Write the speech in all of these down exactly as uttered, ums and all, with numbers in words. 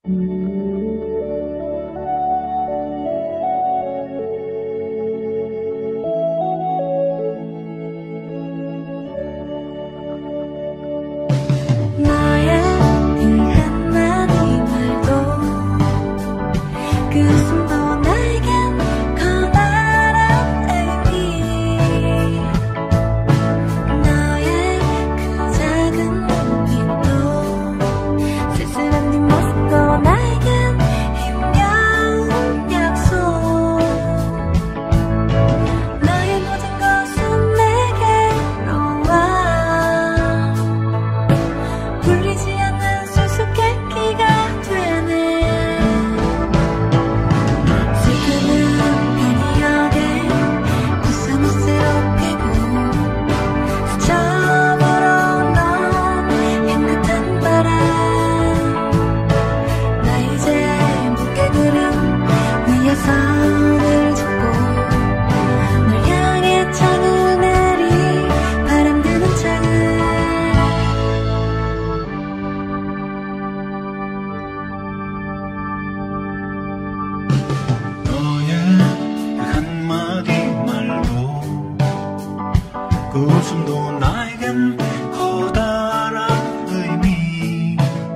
그 웃음도 나에겐 커다란 의미.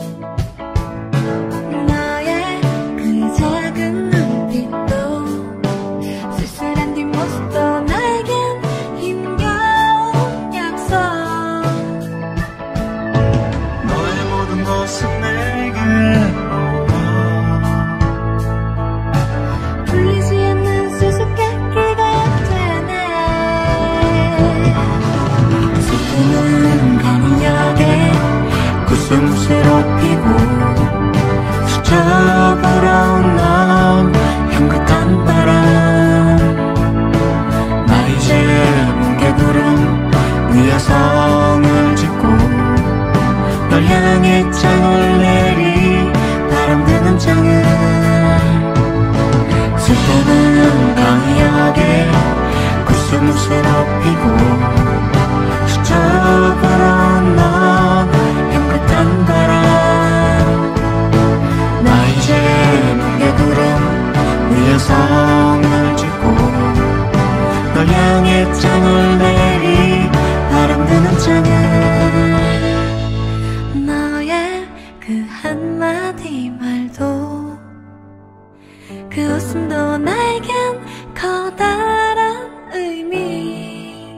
너의 그 작은 눈빛도 쓸쓸한 뒷모습도 나에겐 힘겨운 약속. 너의 모든 것은 내게로 와. 풀리지 않는 수수께끼가 되네. 슬픔은 가는 역에 구슬무쇠로 피고 스쳐 불어온 넌 향긋한 바람. 나 이제 뭉게구름 위에 성을 짓고 널 향해 창을 내리 바람 드는 창을. 슬픔은 강약에 구슬무쇠로 피고 스쳐 불어온 넌 향긋한 바람. 나 이제 뭉게구름 위에 성을 짓고 널 향해 창을 내리 바람 드는 창을. 너의 그 한마디 말도 그 웃음도 나에겐 커다란 의미.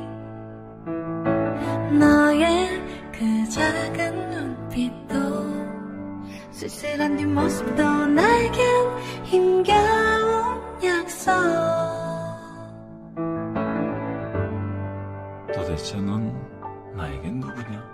너의 그 작은 눈빛도 쓸쓸한 뒷모습도 나에겐 힘겨운 약속. 도대체 넌 나에겐 누구냐?